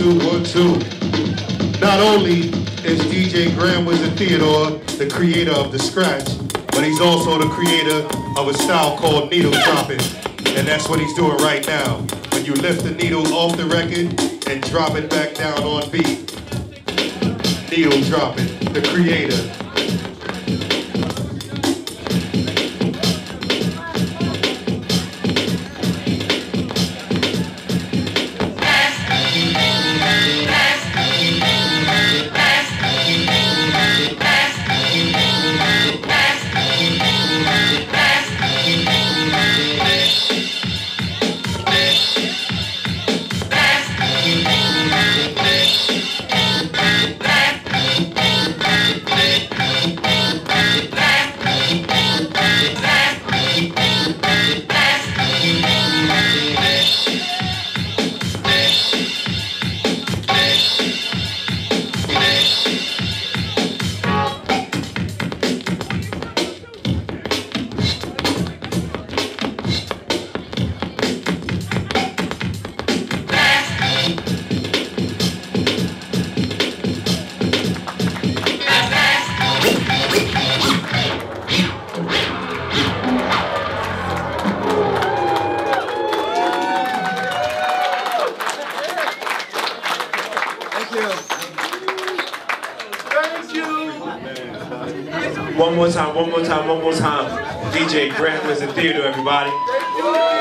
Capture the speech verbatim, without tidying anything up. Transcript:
two, one, two. Not only is D J GrandWizzard Theodore the creator of the scratch, but he's also the creator of a style called needle dropping. And that's what he's doing right now. When you lift the needle off the record and drop it back down on beat. Needle dropping, the creator. One more time, one more time, one more time. D J GrandWizzard Theodore, everybody.